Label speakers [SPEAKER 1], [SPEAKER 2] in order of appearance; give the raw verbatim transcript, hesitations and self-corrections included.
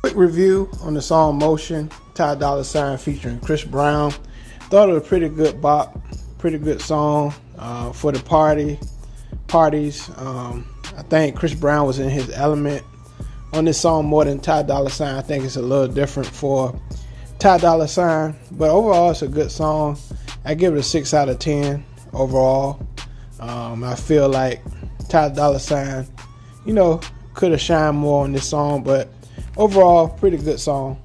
[SPEAKER 1] Quick review on the song Motion, Ty Dolla Sign featuring Chris Brown. Thought it was a pretty good bop, pretty good song uh, for the party parties. Um, I think Chris Brown was in his element on this song more than Ty Dolla Sign. I think it's a little different for Ty Dolla Sign, but overall it's a good song. I give it a six out of ten overall. Um, I feel like Ty Dolla Sign, you know, could have shined more on this song, but overall, pretty good song.